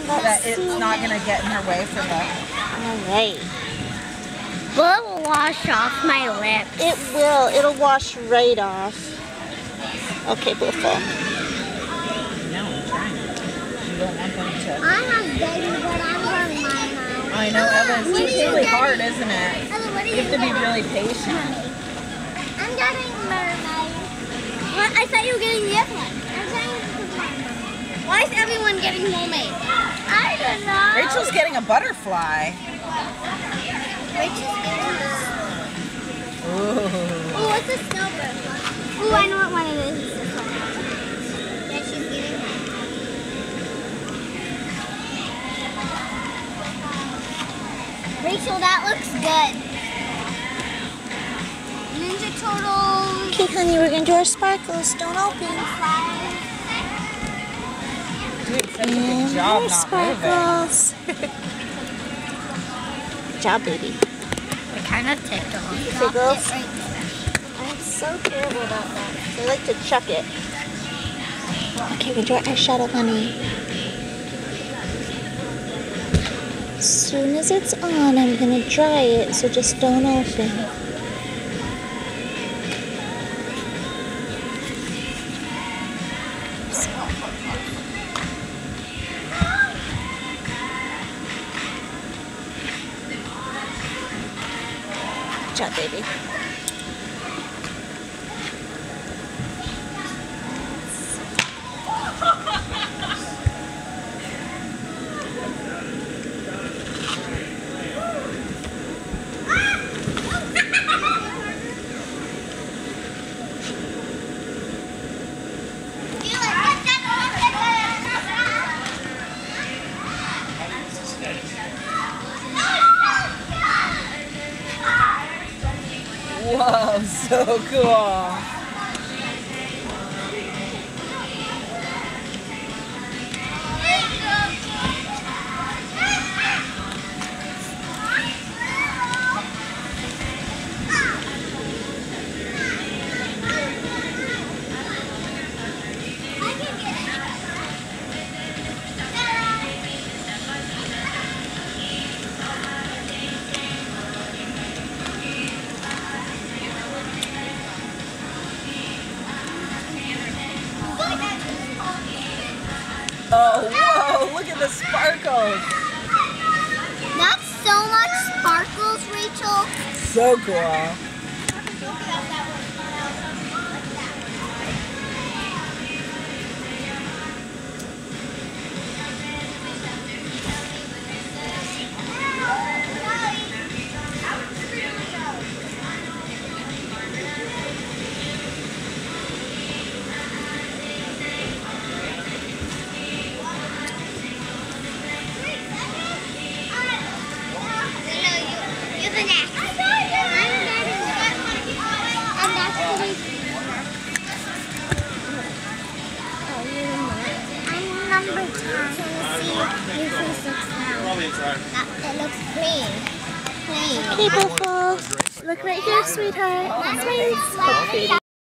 so that it's not going to get in her way for the... Alright. Will it wash off my lips? It will. It'll wash right off. Okay, Buffalo. No, I'm trying. You don't want them to... I have baby, but I'm going mine now. I know, Ella, it's really hard, isn't it? Ella, You have to be really patient. I'm getting mermaid. What? I thought you were getting the other one. I'm getting mermaid. Why is everyone getting mermaid? I don't know. Rachel's getting a butterfly. Rachel's getting Ooh. Oh, what's a snowbird? Oh, I know what one it is. It's this one. Yeah, she's getting that. Rachel, that looks good. Ninja Turtles. Okay, honey, we're going to do our sparkles. Don't open. Dude, such a good job more not moving. sparkles. Good job, baby. It kind of tickled. Tickles? I'm so terrible about that. I like to chuck it. Okay, we do our eyeshadow, honey. As soon as it's on, I'm going to dry it, so just don't open. Good job, baby. Whoa, so cool. Oh, whoa, look at the sparkles. That's so much sparkles, Rachel. So cool. You're the next. I'm number 10. It looks clean. Okay, Buffalo. Look right here, sweetheart. That's